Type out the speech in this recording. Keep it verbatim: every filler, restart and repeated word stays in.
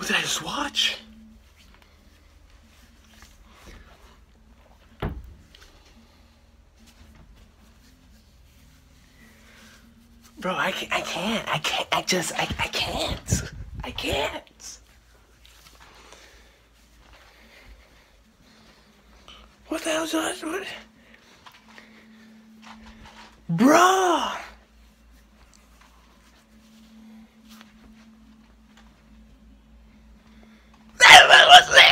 What did I just watch? Bro, I can't, I can't, I can't, I just, I, I can't, I can't. What the hell's that? What? Bro!